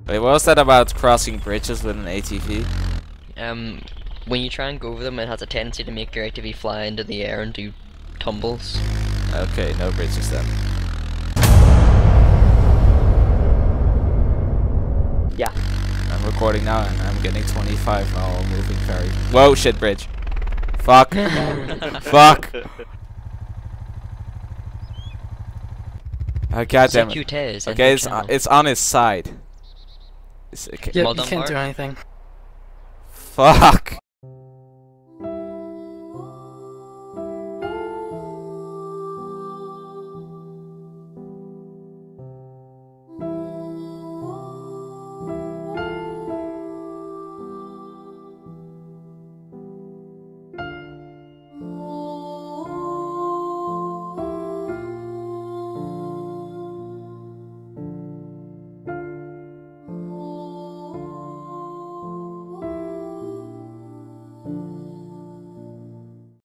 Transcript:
Wait, what was that about crossing bridges with an ATV? When you try and go over them, it has a tendency to make your ATV fly into the air and do tumbles. Okay, no bridges then. Yeah. I'm recording now and I'm getting 25 while moving very. Whoa, shit, bridge. Fuck. Fuck. Oh, goddamn it. Okay, it's on its side. Okay. Yeah, Well you done, can't Mark. do anything. Fuck.